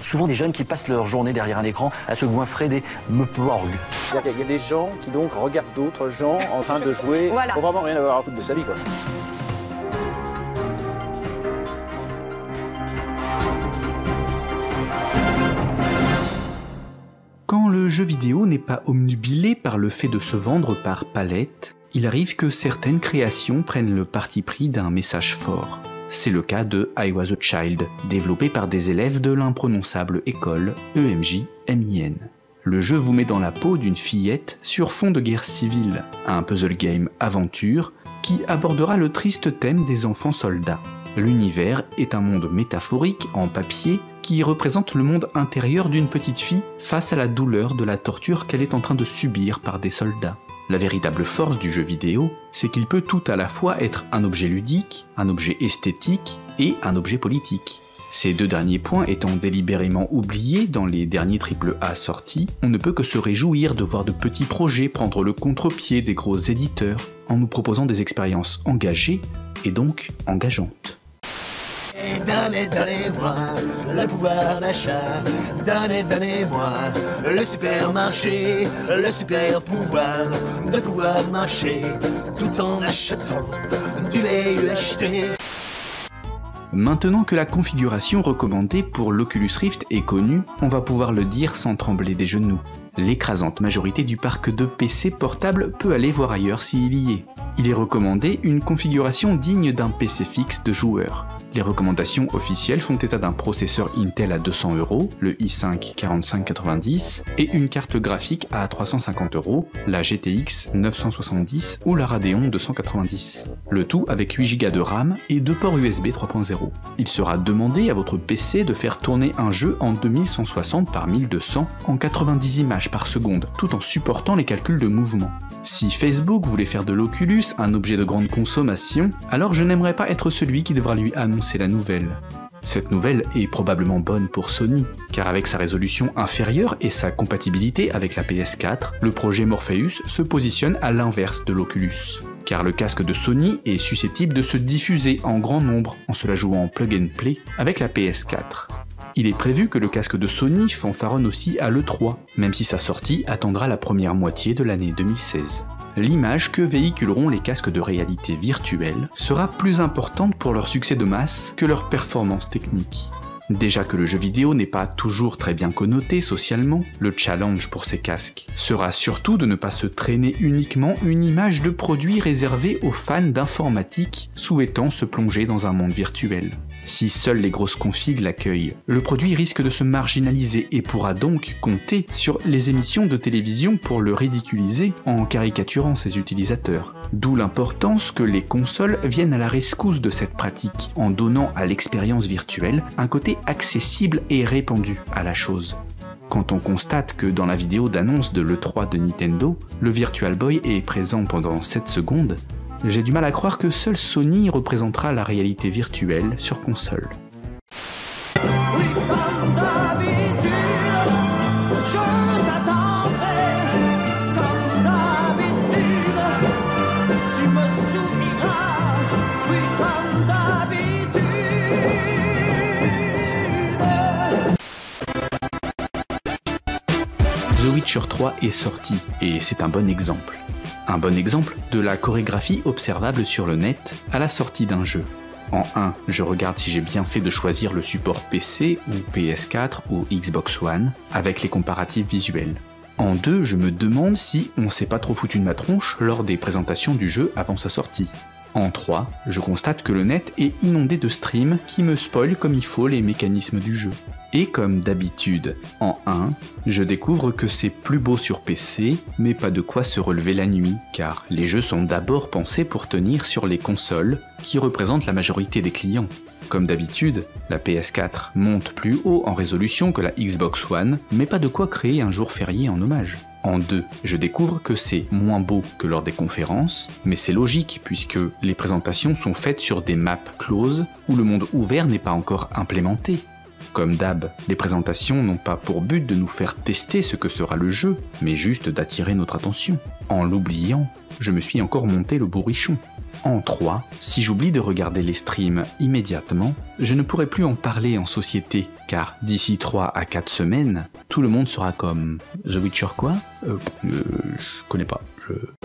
souvent des jeunes qui passent leur journée derrière un écran à se goinfrer des meuporgs. Il y a des gens qui donc regardent d'autres gens en train de jouer pour vraiment rien avoir à foutre de sa vie, quoi. Quand le jeu vidéo n'est pas omnubilé par le fait de se vendre par palette, il arrive que certaines créations prennent le parti pris d'un message fort. C'est le cas de I Was a Child, développé par des élèves de l'imprononçable école EMJ-MIN. Le jeu vous met dans la peau d'une fillette sur fond de guerre civile, un puzzle game aventure qui abordera le triste thème des enfants soldats. L'univers est un monde métaphorique en papier qui représente le monde intérieur d'une petite fille face à la douleur de la torture qu'elle est en train de subir par des soldats. La véritable force du jeu vidéo, c'est qu'il peut tout à la fois être un objet ludique, un objet esthétique et un objet politique. Ces deux derniers points étant délibérément oubliés dans les derniers AAA sortis, on ne peut que se réjouir de voir de petits projets prendre le contre-pied des gros éditeurs en nous proposant des expériences engagées et donc engageantes. Donnez-moi le pouvoir d'achat, donnez-moi le supermarché, le super pouvoir de pouvoir marcher tout en achetant du lait UHT. Maintenant que la configuration recommandée pour l'Oculus Rift est connue, on va pouvoir le dire sans trembler des genoux. L'écrasante majorité du parc de PC portable peut aller voir ailleurs s'il y est. Il est recommandé une configuration digne d'un PC fixe de joueur. Les recommandations officielles font état d'un processeur Intel à 200 €, le i5 4590, et une carte graphique à 350 €, la GTX 970 ou la Radeon 290. Le tout avec 8 Go de RAM et 2 ports USB 3.0. Il sera demandé à votre PC de faire tourner un jeu en 2160 par 1200 en 90 images par seconde, tout en supportant les calculs de mouvement. Si Facebook voulait faire de l'Oculus un objet de grande consommation, alors je n'aimerais pas être celui qui devra lui annoncer la nouvelle. Cette nouvelle est probablement bonne pour Sony, car avec sa résolution inférieure et sa compatibilité avec la PS4, le projet Morpheus se positionne à l'inverse de l'Oculus. Car le casque de Sony est susceptible de se diffuser en grand nombre en se la jouant en plug and play avec la PS4. Il est prévu que le casque de Sony fanfaronne aussi à l'E3, même si sa sortie attendra la première moitié de l'année 2016. L'image que véhiculeront les casques de réalité virtuelle sera plus importante pour leur succès de masse que leur performance technique. Déjà que le jeu vidéo n'est pas toujours très bien connoté socialement, le challenge pour ces casques sera surtout de ne pas se traîner uniquement une image de produit réservée aux fans d'informatique souhaitant se plonger dans un monde virtuel. Si seules les grosses configs l'accueillent, le produit risque de se marginaliser et pourra donc compter sur les émissions de télévision pour le ridiculiser en caricaturant ses utilisateurs. D'où l'importance que les consoles viennent à la rescousse de cette pratique en donnant à l'expérience virtuelle un côté accessible et répandu à la chose. Quand on constate que dans la vidéo d'annonce de l'E3 de Nintendo, le Virtual Boy est présent pendant 7 secondes, j'ai du mal à croire que seul Sony représentera la réalité virtuelle sur console. The Witcher 3 est sorti, et c'est un bon exemple. Un bon exemple de la chorégraphie observable sur le net à la sortie d'un jeu. En 1, je regarde si j'ai bien fait de choisir le support PC ou PS4 ou Xbox One avec les comparatifs visuels. En 2, je me demande si on s'est pas trop foutu de ma tronche lors des présentations du jeu avant sa sortie. En 3, je constate que le net est inondé de streams qui me spoilent comme il faut les mécanismes du jeu. Et comme d'habitude, en 1, je découvre que c'est plus beau sur PC, mais pas de quoi se relever la nuit, car les jeux sont d'abord pensés pour tenir sur les consoles, qui représentent la majorité des clients. Comme d'habitude, la PS4 monte plus haut en résolution que la Xbox One, mais pas de quoi créer un jour férié en hommage. En 2, je découvre que c'est moins beau que lors des conférences, mais c'est logique puisque les présentations sont faites sur des maps closes où le monde ouvert n'est pas encore implémenté. Comme d'hab, les présentations n'ont pas pour but de nous faire tester ce que sera le jeu, mais juste d'attirer notre attention. En l'oubliant, je me suis encore monté le bourrichon. En 3, si j'oublie de regarder les streams immédiatement, je ne pourrai plus en parler en société, car d'ici 3 à 4 semaines, tout le monde sera comme « The Witcher quoi je connais pas,